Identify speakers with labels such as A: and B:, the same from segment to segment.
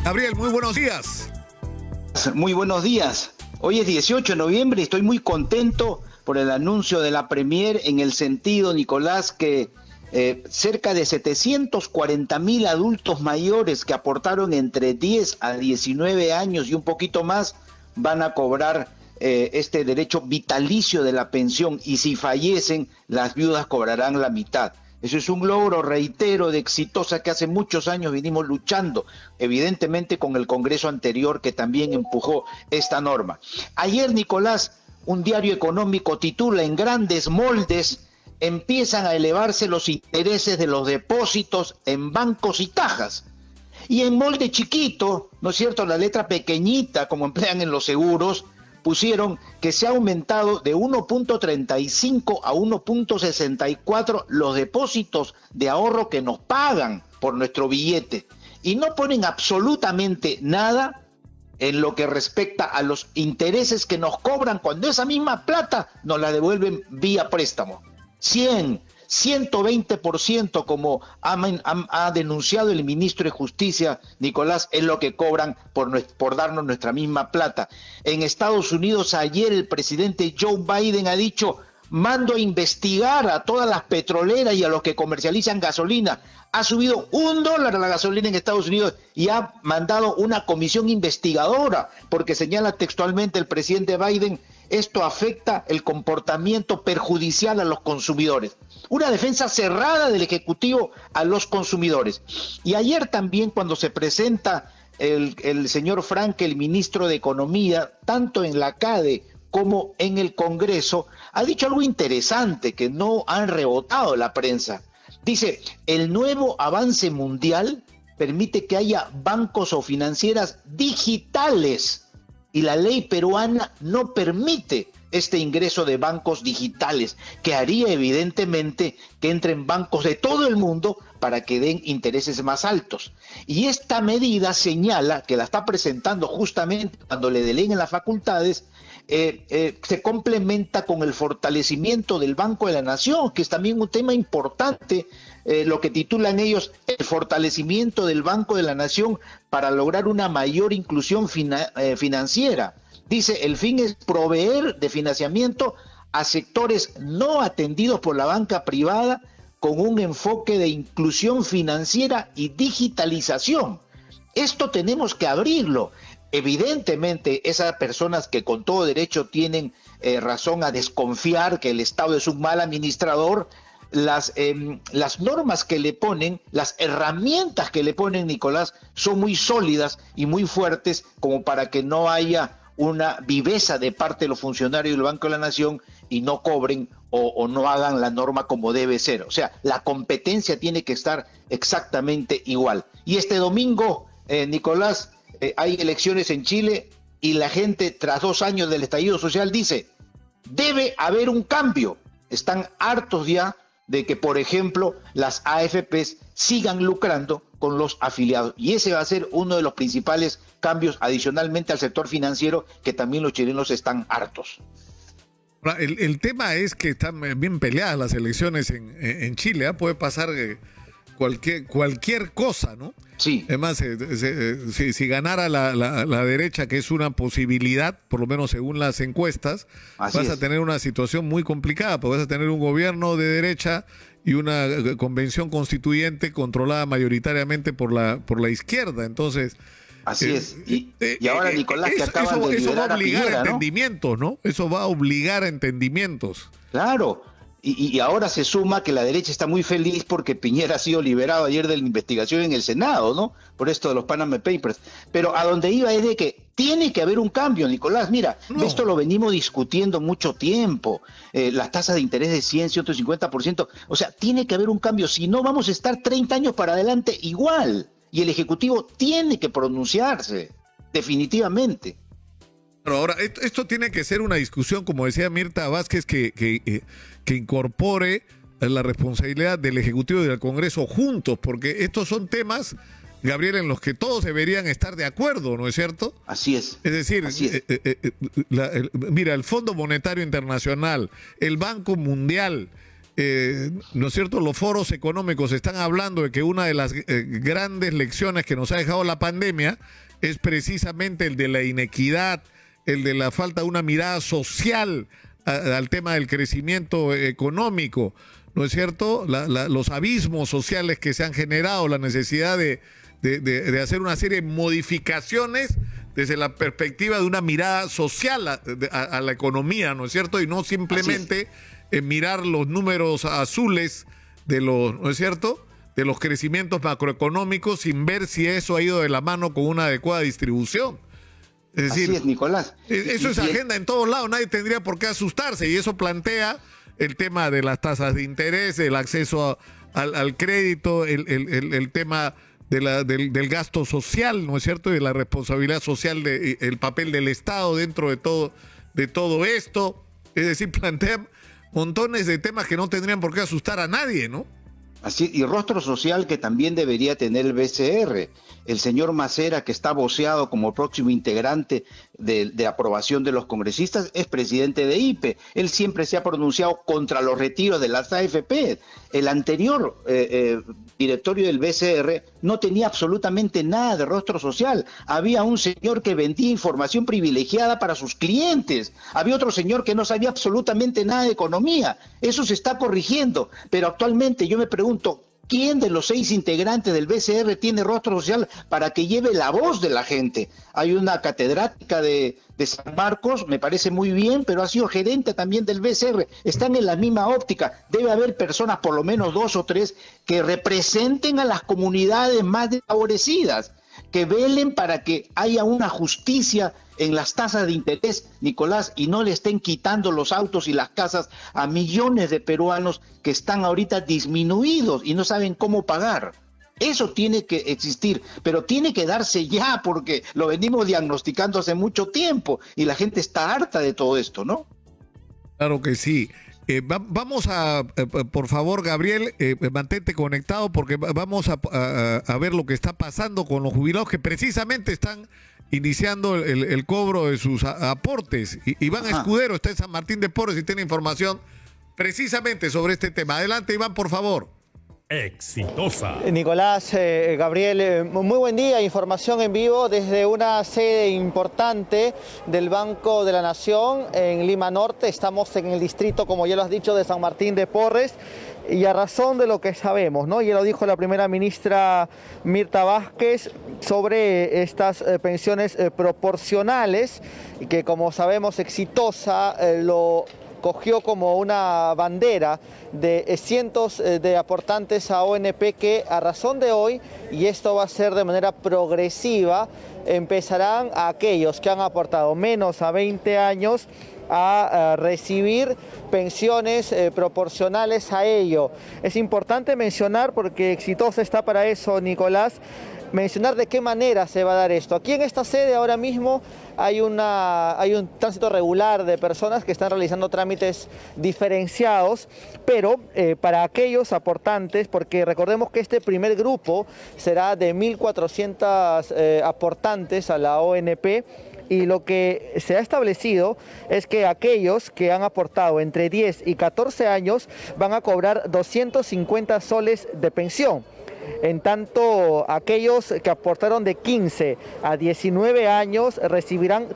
A: Gabriel, muy buenos días.
B: Muy buenos días. Hoy es 18 de noviembre y estoy muy contento por el anuncio de la Premier en el sentido, Nicolás, que cerca de 740.000 adultos mayores que aportaron entre 10 a 19 años y un poquito más van a cobrar este derecho vitalicio de la pensión, y si fallecen, las viudas cobrarán la mitad. Eso es un logro, reitero, de Exitosa, que hace muchos años vinimos luchando, evidentemente con el Congreso anterior que también empujó esta norma. Ayer, Nicolás, un diario económico titula: en grandes moldes empiezan a elevarse los intereses de los depósitos en bancos y cajas. Y en molde chiquito, ¿no es cierto?, la letra pequeñita, como emplean en los seguros, pusieron que se ha aumentado de 1.35 a 1.64 los depósitos de ahorro que nos pagan por nuestro billete. Y no ponen absolutamente nada en lo que respecta a los intereses que nos cobran cuando esa misma plata nos la devuelven vía préstamo. 120%, como ha denunciado el ministro de Justicia, Nicolás, es lo que cobran por darnos nuestra misma plata. En Estados Unidos, ayer el presidente Joe Biden ha dicho: mando a investigar a todas las petroleras y a los que comercializan gasolina. Ha subido $1 la gasolina en Estados Unidos y ha mandado una comisión investigadora, porque señala textualmente el presidente Biden: esto afecta el comportamiento perjudicial a los consumidores. Una defensa cerrada del Ejecutivo a los consumidores. Y ayer también, cuando se presenta el señor Frank, el ministro de Economía, tanto en la CADE como en el Congreso, ha dicho algo interesante que no han rebotado la prensa. Dice: el nuevo avance mundial permite que haya bancos o financieras digitales, y la ley peruana no permite este ingreso de bancos digitales, que haría evidentemente que entren bancos de todo el mundo para que den intereses más altos. Y esta medida señala que la está presentando justamente cuando le deleguen las facultades. Se complementa con el fortalecimiento del Banco de la Nación, que es también un tema importante, lo que titulan ellos el fortalecimiento del Banco de la Nación para lograr una mayor inclusión financiera. Dice: el fin es proveer de financiamiento a sectores no atendidos por la banca privada con un enfoque de inclusión financiera y digitalización. Esto tenemos que abrirlo. Evidentemente, esas personas que con todo derecho tienen razón a desconfiar que el Estado es un mal administrador, las normas que le ponen, las herramientas que le ponen, Nicolás, son muy sólidas y muy fuertes como para que no haya una viveza de parte de los funcionarios del Banco de la Nación y no cobren o no hagan la norma como debe ser. O sea, la competencia tiene que estar exactamente igual. Y este domingo, Nicolás, hay elecciones en Chile y la gente, tras 2 años del estallido social, dice: debe haber un cambio. Están hartos ya de que, por ejemplo, las AFPs sigan lucrando con los afiliados. Y ese va a ser uno de los principales cambios, adicionalmente al sector financiero, que también los chilenos están hartos.
A: El tema es que están bien peleadas las elecciones en Chile, ¿eh? Puede pasar cualquier cosa, ¿no?
B: Sí.
A: Además, si ganara la derecha, que es una posibilidad, por lo menos según las encuestas, vas a tener una situación muy complicada, porque vas a tener un gobierno de derecha y una convención constituyente controlada mayoritariamente por la izquierda. Entonces,
B: así es. Y ahora, Nicolás, que acaban de liberar a Piñera, ¿no?
A: Entendimientos, ¿no? Eso va a obligar a entendimientos.
B: Claro. Y ahora se suma que la derecha está muy feliz porque Piñera ha sido liberado ayer de la investigación en el Senado, ¿no? Por esto de los Panama Papers. Pero a donde iba es de que tiene que haber un cambio, Nicolás. Mira, esto lo venimos discutiendo mucho tiempo. Las tasas de interés de 100, 150%. O sea, tiene que haber un cambio. Si no, vamos a estar 30 años para adelante igual. Y el Ejecutivo tiene que pronunciarse, definitivamente.
A: Pero ahora, esto tiene que ser una discusión, como decía Mirta Vázquez, que incorpore la responsabilidad del Ejecutivo y del Congreso juntos, porque estos son temas, Gabriel, en los que todos deberían estar de acuerdo, ¿no es cierto?
B: Así es.
A: Es decir, mira, el Fondo Monetario Internacional, el Banco Mundial, ¿no es cierto? Los foros económicos están hablando de que una de las grandes lecciones que nos ha dejado la pandemia es precisamente el de la inequidad, el de la falta de una mirada social al tema del crecimiento económico, ¿no es cierto? Los abismos sociales que se han generado, la necesidad de hacer una serie de modificaciones desde la perspectiva de una mirada social a la economía, ¿no es cierto? Y no simplemente mirar los números azules de los, ¿no es cierto?, de los crecimientos macroeconómicos sin ver si eso ha ido de la mano con una adecuada distribución. Es decir,
B: así es, Nicolás.
A: Eso es agenda en todos lados, nadie tendría por qué asustarse, y eso plantea el tema de las tasas de interés, el acceso al crédito, el tema del gasto social, ¿no es cierto?, y de la responsabilidad social, el papel del Estado dentro de todo esto. Es decir, plantea montones de temas que no tendrían por qué asustar a nadie, ¿no?
B: Así, y rostro social que también debería tener el BCR. El señor Macera, que está voceado como próximo integrante de aprobación de los congresistas, es presidente de IPE. Él siempre se ha pronunciado contra los retiros de las AFP. El anterior directorio del BCR no tenía absolutamente nada de rostro social. Había un señor que vendía información privilegiada para sus clientes. Había otro señor que no sabía absolutamente nada de economía. Eso se está corrigiendo. Pero actualmente yo me pregunto, ¿quién de los 6 integrantes del BCR tiene rostro social para que lleve la voz de la gente? Hay una catedrática de San Marcos, me parece muy bien, pero ha sido gerente también del BCR. Están en la misma óptica. Debe haber personas, por lo menos 2 o 3, que representen a las comunidades más desfavorecidas, que velen para que haya una justicia en las tasas de interés, Nicolás, y no le estén quitando los autos y las casas a millones de peruanos que están ahorita disminuidos y no saben cómo pagar. Eso tiene que existir, pero tiene que darse ya, porque lo venimos diagnosticando hace mucho tiempo y la gente está harta de todo esto, ¿no?
A: Claro que sí. Vamos por favor, Gabriel, mantente conectado, porque vamos a ver lo que está pasando con los jubilados que precisamente están iniciando el cobro de sus aportes. Iván Escudero está en San Martín de Porres y tiene información precisamente sobre este tema. Adelante, Iván, por favor.
C: Exitosa.
D: Nicolás, Gabriel, muy buen día. Información en vivo desde una sede importante del Banco de la Nación en Lima Norte. Estamos en el distrito, como ya lo has dicho, de San Martín de Porres. Y a razón de lo que sabemos, ¿no? Ya lo dijo la primera ministra Mirta Vázquez sobre estas pensiones proporcionales, que como sabemos Exitosa lo cogió como una bandera de cientos de aportantes a ONP que a razón de hoy, y esto va a ser de manera progresiva, empezarán a aquellos que han aportado menos a 20 años a recibir pensiones proporcionales a ello. Es importante mencionar, porque Exitosa está para eso, Nicolás, mencionar de qué manera se va a dar esto. Aquí en esta sede ahora mismo hay un tránsito regular de personas que están realizando trámites diferenciados, pero para aquellos aportantes, porque recordemos que este primer grupo será de 1.400 aportantes a la ONP, y lo que se ha establecido es que aquellos que han aportado entre 10 y 14 años van a cobrar 250 soles de pensión. En tanto, aquellos que aportaron de 15 a 19 años recibirán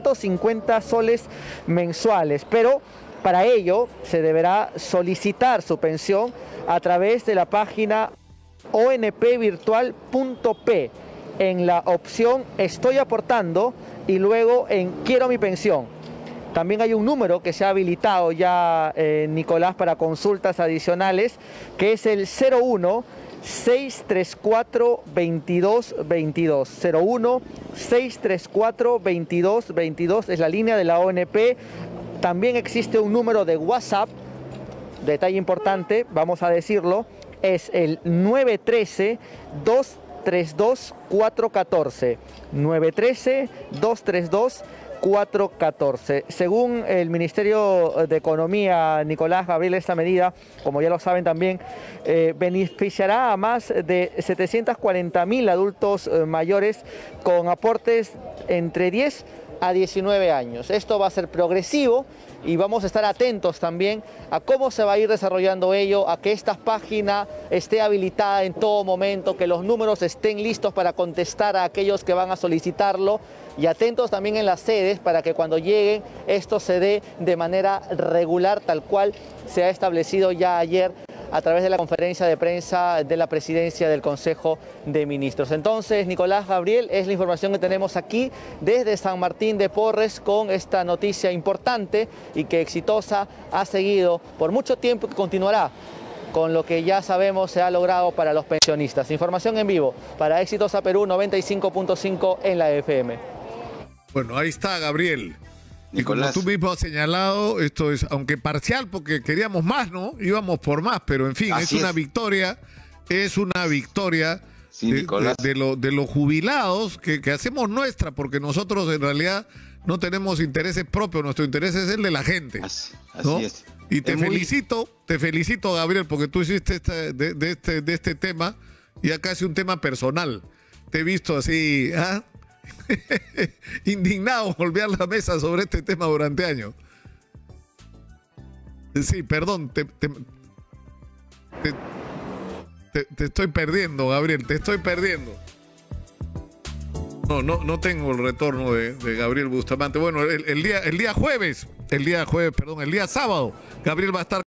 D: 350 soles mensuales, pero para ello se deberá solicitar su pensión a través de la página onpvirtual.p en la opción Estoy aportando y luego en Quiero mi pensión. También hay un número que se ha habilitado ya, Nicolás, para consultas adicionales, que es el 01-634-2222. 01-634-2222 es la línea de la ONP. También existe un número de WhatsApp, detalle importante, vamos a decirlo, es el 913-232-414. 913-232-414. Según el Ministerio de Economía, Nicolás, Gabriel, esta medida, como ya lo saben también, beneficiará a más de 740.000 adultos mayores con aportes entre 10 a 19 años. Esto va a ser progresivo y vamos a estar atentos también a cómo se va a ir desarrollando ello, a que esta página esté habilitada en todo momento, que los números estén listos para contestar a aquellos que van a solicitarlo, y atentos también en las sedes para que cuando lleguen esto se dé de manera regular, tal cual se ha establecido ya ayer a través de la conferencia de prensa de la presidencia del Consejo de Ministros. Entonces, Nicolás, Gabriel, es la información que tenemos aquí desde San Martín de Porres con esta noticia importante y que Exitosa ha seguido por mucho tiempo y continuará con lo que ya sabemos se ha logrado para los pensionistas. Información en vivo para Exitosa Perú 95.5 en la FM.
A: Bueno, ahí está, Gabriel. Y como tú mismo has señalado, esto es, aunque parcial, porque queríamos más, ¿no? Íbamos por más, pero en fin, es una victoria sí, de los jubilados que hacemos nuestra, porque nosotros en realidad no tenemos intereses propios, nuestro interés es el de la gente. Así es. Y te felicito, Gabriel, porque tú hiciste de este tema ya casi un tema personal. Te he visto así, ¿ah? indignado golpear la mesa sobre este tema durante años. Sí, perdón, te estoy perdiendo, Gabriel, te estoy perdiendo. No tengo el retorno de Gabriel Bustamante. Bueno, el día sábado, Gabriel va a estar